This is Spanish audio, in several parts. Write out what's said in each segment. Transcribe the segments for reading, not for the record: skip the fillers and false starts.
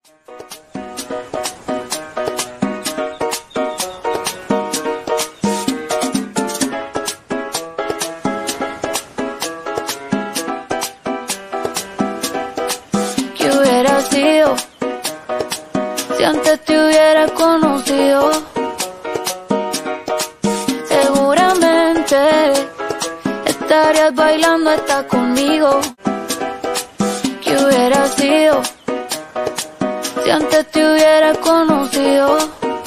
¿Qué hubiera sido si antes te hubiera conocido? Seguramente estarías bailando hasta conmigo. ¿Qué hubiera sido si antes te hubiera conocido?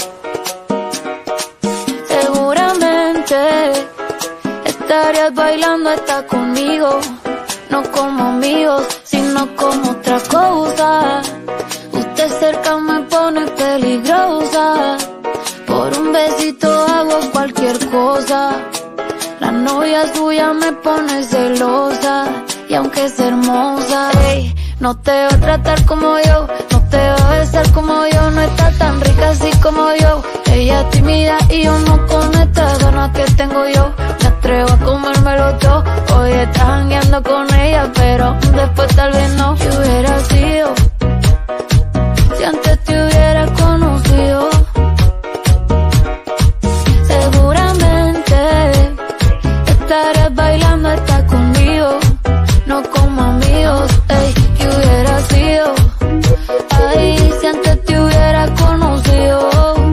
Seguramente estarías bailando hasta conmigo. No como amigos, sino como otra cosa. Usted cerca me pone peligrosa. Por un besito hago cualquier cosa. La novia suya me pone celosa. Y aunque es hermosa, ey, no te va a tratar como yo, no te va a besar como yo, no está tan rica así como yo. Ella es tímida y yo no con estas ganas que tengo yo. Me atrevo a comérmelo todo. Hoy estás jangueando con ella, pero después tal vez no. ¿Qué hubiera sido si antes te hubiera conocido? Seguramente estarías bailando hasta conmigo. No como amigos, ey, ¿qué hubiera sido? Ay, si antes te hubiera conocido.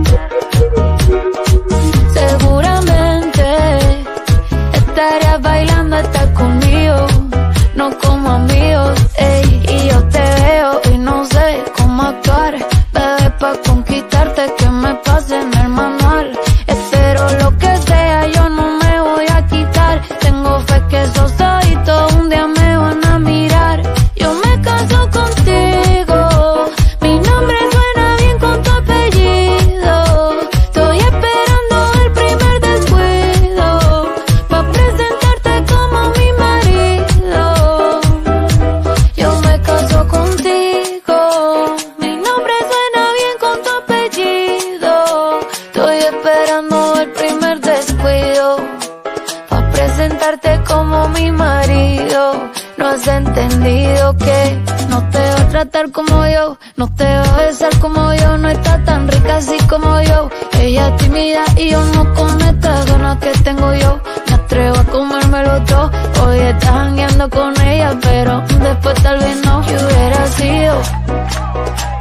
Seguramente estarías bailando hasta conmigo. No como amigos, ey, y yo te veo y no sé cómo actuar. Bebé, pa' conquistarte que me pase en el manual. Espero lo que sea, yo no me voy a quitar. Tengo fe que esos ojitos un día me van a mirar. Yo me caso contigo, mi nombre suena bien con tu apellido. Estoy esperando el primer descuido pa' presentarte como mi marido. Yo me caso contigo, mi nombre suena bien con tu apellido. Estoy esperando el primer descuido pa' presentarte como mi marido. No has entendido que no te va a tratar como yo, no te va a besar como yo, no está tan rica así como yo. Ella es tímida y yo no con estas ganas que tengo yo. Me atrevo a comérmelo todo. Hoy estás jangueando con ella, pero después tal vez no. ¿Qué hubiera sido